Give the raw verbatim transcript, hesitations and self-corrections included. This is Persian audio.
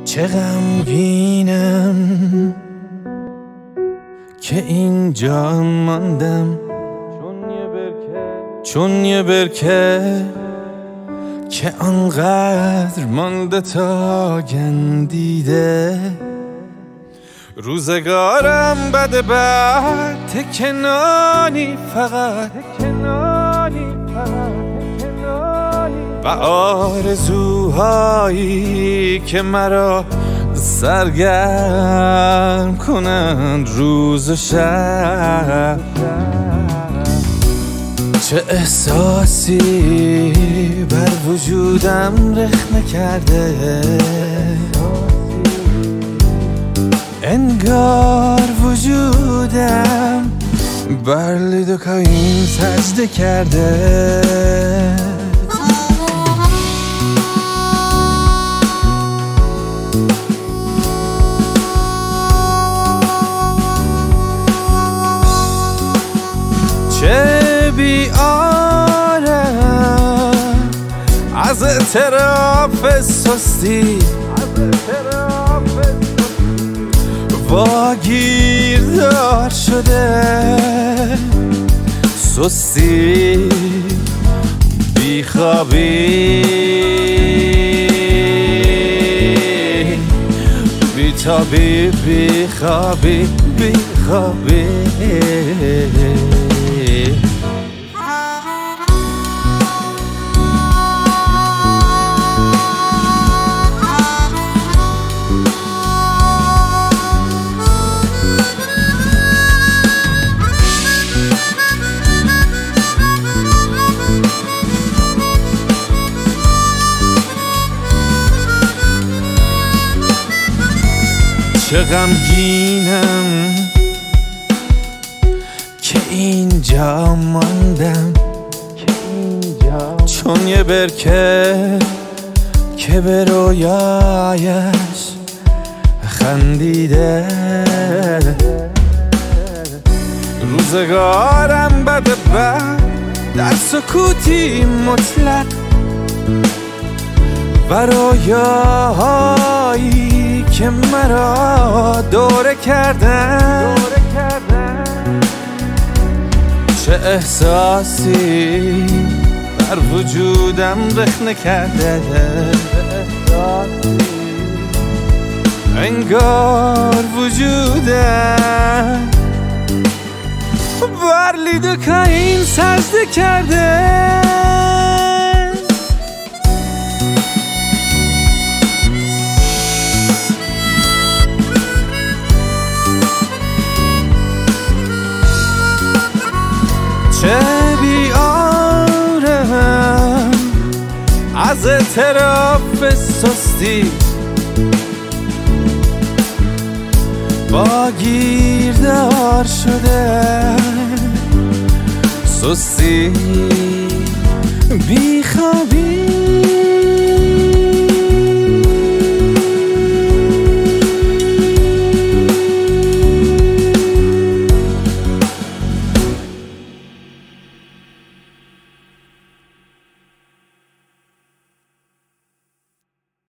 چه غمگینم که اینجا ماندم، چون یه برکه که آنقدر مانده تا گندیده. روزگارم بده بعد تکنانی فقط و آرزوهایی که مرا سرگرم کنند روز و شب. چه احساسی بر وجودم رخنه کرده، انگار وجودم بر لیدوکائین سجده کرده. چه بیارم از اعتراف سستی، واگیردار شده سستی، بیخوابی، بیتابی، بیخوابی، بیخوابی. چه غمگینم که اینجا ماندم، چون یه برکه که به رویایش خندیده. روزگارم بده بعد در سکوتی مطلق و رویاهایی که مرا دوره کردن. چه احساسی بر وجودم رخنه کرده، انگار وجودم بر لیدوکائین سجده کرده. چه بیارم از اعتراف سستی، واگیردار شده سستی، بیخوابی،